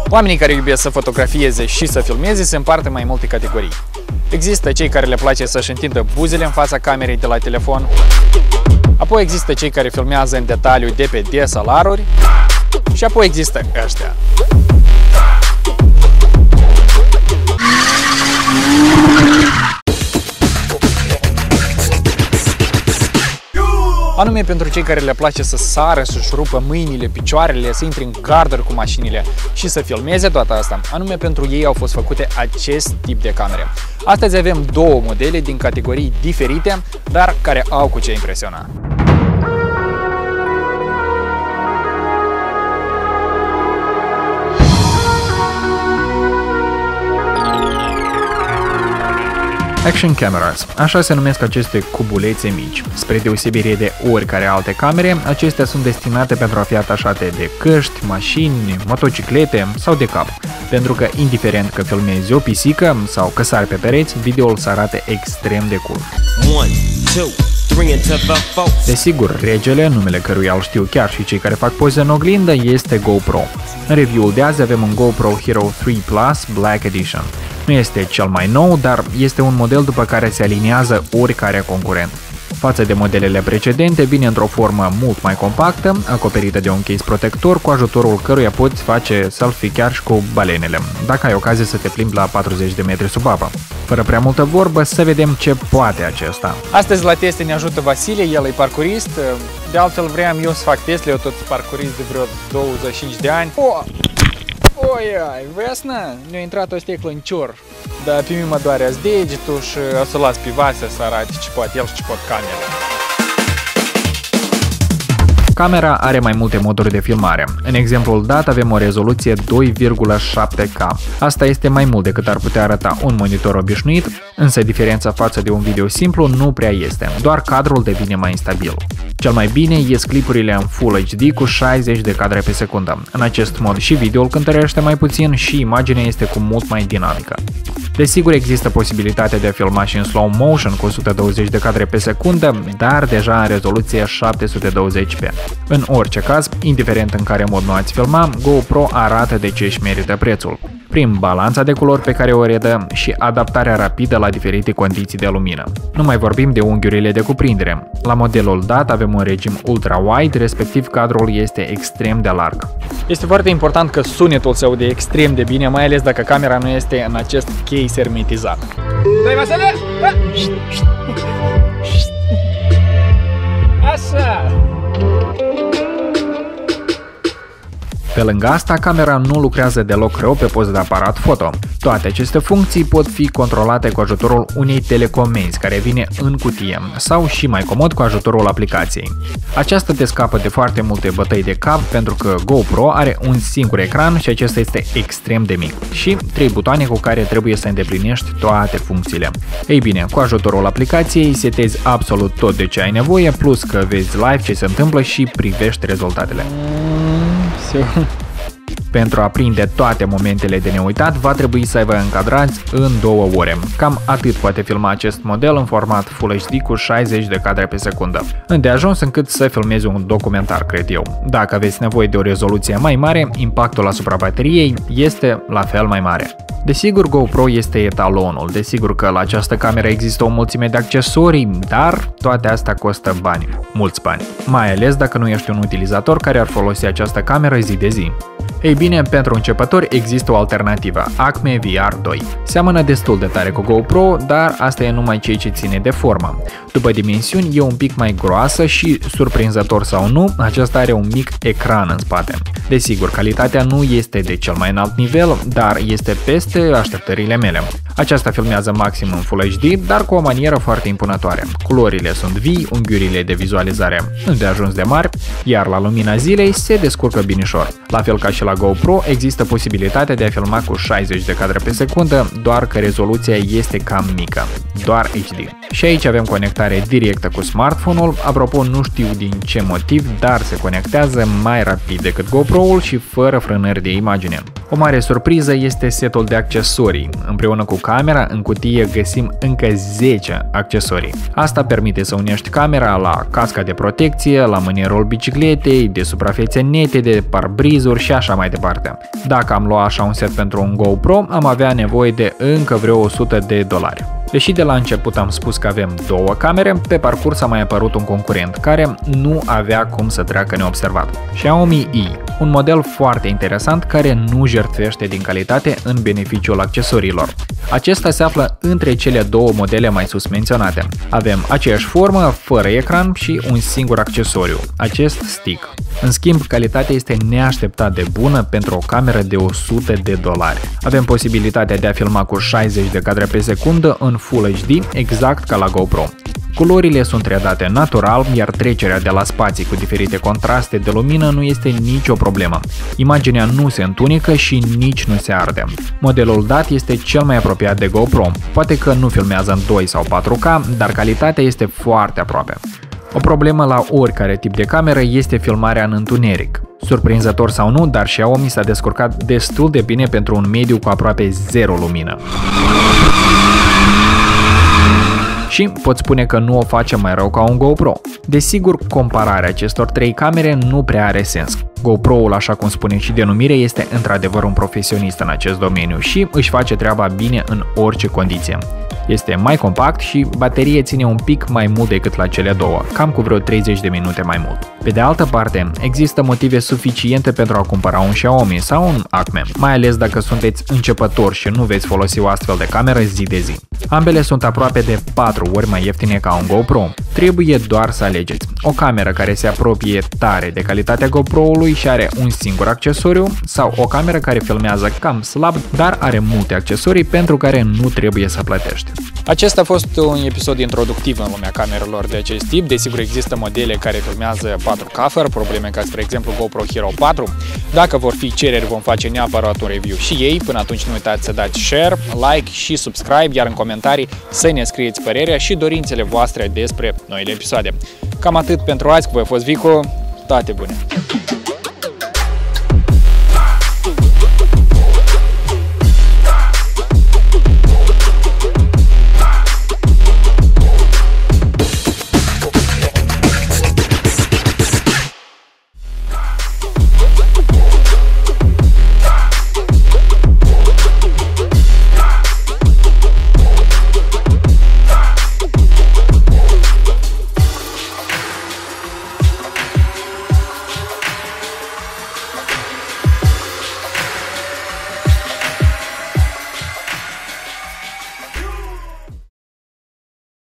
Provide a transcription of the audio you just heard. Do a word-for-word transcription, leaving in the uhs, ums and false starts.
Oamenii care iubesc să fotografieze și să filmeze se împart în mai multe categorii. Există cei care le place să-și întindă buzele în fața camerei de la telefon, apoi există cei care filmează în detaliu de pe D S L R-uri și apoi există ăștia. Anume pentru cei care le place să sară, să-și rupă mâinile, picioarele, să intre în garduri cu mașinile și să filmeze toată asta. Anume pentru ei au fost făcute acest tip de camere. Astăzi avem două modele din categorii diferite, dar care au cu ce impresiona. Action Cameras, așa se numesc aceste cubulețe mici. Spre deosebire de oricare alte camere, acestea sunt destinate pentru a fi atașate de căști, mașini, motociclete sau de cap, pentru că indiferent că filmezi o pisică sau că sari pe pereți, videoul să arate extrem de cool. Desigur, regele, numele căruia îl știu chiar și cei care fac poze în oglindă, este GoPro. În review-ul de azi avem un GoPro Hero trei Plus Black Edition. Nu este cel mai nou, dar este un model după care se aliniază oricare concurent. Față de modelele precedente, vine într-o formă mult mai compactă, acoperită de un case protector cu ajutorul căruia poți face selfie chiar și cu balenele, dacă ai ocazie să te plimbi la patruzeci de metri sub apă. Fără prea multă vorbă, să vedem ce poate acesta. Astăzi la teste ne ajută Vasile, el e parcurist. De altfel vreau eu să fac teste, eu tot parcurist de vreo douăzeci și cinci de ani. Oh! Oi, ai, vezi, na? Ne-a intrat o sticlă în cior, dar pe mine mă doare azi degetul și o să las pe Vasile să arate ce poate el și ce pot camera. Camera are mai multe moduri de filmare. În exemplul dat avem o rezoluție doi virgulă șapte K. Asta este mai mult decât ar putea arăta un monitor obișnuit, însă diferența față de un video simplu nu prea este, doar cadrul devine mai instabil. Cel mai bine ies clipurile în Full H D cu șaizeci de cadre pe secundă. În acest mod și videoul cântărește mai puțin și imaginea este cu mult mai dinamică. Desigur, există posibilitatea de a filma și în slow motion cu o sută douăzeci de cadre pe secundă, dar deja în rezoluție șapte sute douăzeci p. În orice caz, indiferent în care mod nu ați filma, GoPro arată de ce își merită prețul, prin balanța de culori pe care o redă și adaptarea rapidă la diferite condiții de lumină. Nu mai vorbim de unghiurile de cuprindere. La modelul dat avem un regim ultra-wide, respectiv cadrul este extrem de larg. Este foarte important că sunetul se aude extrem de bine, mai ales dacă camera nu este în acest case hermetizat. Dai, Vasile! Așa! Pe lângă asta, camera nu lucrează deloc rău pe post de aparat foto. Toate aceste funcții pot fi controlate cu ajutorul unei telecomenzi care vine în cutie sau și mai comod cu ajutorul aplicației. Aceasta te scapă de foarte multe bătăi de cap pentru că GoPro are un singur ecran și acesta este extrem de mic și trei butoane cu care trebuie să îndeplinești toate funcțiile. Ei bine, cu ajutorul aplicației setezi absolut tot de ce ai nevoie, plus că vezi live ce se întâmplă și privești rezultatele. Pentru a prinde toate momentele de neuitat, va trebui să vă încadrați în două ore. Cam atât poate filma acest model în format Full H D cu șaizeci de cadre pe secundă. Îndeajuns încât să filmezi un documentar, cred eu. Dacă aveți nevoie de o rezoluție mai mare, impactul asupra bateriei este la fel mai mare. Desigur, GoPro este etalonul, desigur că la această cameră există o mulțime de accesorii, dar toate astea costă bani, mulți bani, mai ales dacă nu ești un utilizator care ar folosi această cameră zi de zi. Ei bine, pentru începători există o alternativă, Acme V R doi. Seamănă destul de tare cu GoPro, dar asta e numai ceea ce ține de formă. După dimensiuni e un pic mai groasă și, surprinzător sau nu, aceasta are un mic ecran în spate. Desigur, calitatea nu este de cel mai înalt nivel, dar este peste așteptările mele. Aceasta filmează maxim în Full H D, dar cu o manieră foarte impunătoare. Culorile sunt vii, unghiurile de vizualizare îndeajuns de mari, iar la lumina zilei se descurcă binișor. La fel ca și la GoPro, există posibilitatea de a filma cu șaizeci de cadre pe secundă, doar că rezoluția este cam mică, doar H D. Și aici avem conectare directă cu smartphone-ul, apropo nu știu din ce motiv, dar se conectează mai rapid decât GoPro-ul și fără frânări de imagine. O mare surpriză este setul de accesorii. Împreună cu camera, în cutie găsim încă zece accesorii. Asta permite să unești camera la casca de protecție, la mânierul bicicletei, de suprafețe nete, de parbrizuri și așa mai departe. Dacă am luat așa un set pentru un GoPro, am avea nevoie de încă vreo o sută de dolari. Deși de la început am spus că avem două camere, pe parcurs a mai apărut un concurent care nu avea cum să treacă neobservat. Xiaomi I, un model foarte interesant care nu jertfește din calitate în beneficiul accesoriilor. Acesta se află între cele două modele mai sus menționate. Avem aceeași formă, fără ecran și un singur accesoriu, acest stick. În schimb, calitatea este neașteptat de bună pentru o cameră de o sută de dolari. Avem posibilitatea de a filma cu șaizeci de cadre pe secundă în Full H D, exact ca la GoPro. Culorile sunt redate natural, iar trecerea de la spații cu diferite contraste de lumină nu este nicio problemă. Imaginea nu se întunecă și nici nu se arde. Modelul dat este cel mai apropiat de GoPro. Poate că nu filmează în doi sau patru K, dar calitatea este foarte aproape. O problemă la oricare tip de cameră este filmarea în întuneric. Surprinzător sau nu, dar Xiaomi s-a descurcat destul de bine pentru un mediu cu aproape zero lumină. Și pot spune că nu o face mai rău ca un GoPro. Desigur, compararea acestor trei camere nu prea are sens. GoPro-ul, așa cum spune și denumirea, este într-adevăr un profesionist în acest domeniu și își face treaba bine în orice condiție. Este mai compact și baterie ține un pic mai mult decât la cele două, cam cu vreo treizeci de minute mai mult. Pe de altă parte, există motive suficiente pentru a cumpăra un Xiaomi sau un Acme, mai ales dacă sunteți începători și nu veți folosi o astfel de cameră zi de zi. Ambele sunt aproape de patru ori mai ieftine ca un GoPro. Trebuie doar să alegeți o cameră care se apropie tare de calitatea GoPro-ului și are un singur accesoriu sau o cameră care filmează cam slab, dar are multe accesorii pentru care nu trebuie să plătești. Acesta a fost un episod introductiv în lumea camerelor de acest tip. Desigur, există modele care filmează patru K fără probleme, ca spre exemplu GoPro Hero patru. Dacă vor fi cereri, vom face neapărat un review și ei. Până atunci nu uitați să dați share, like și subscribe, iar în comentarii să ne scrieți părerea și dorințele voastre despre noile episoade. Cam atât pentru azi, cu voi a fost Vico, toate bune!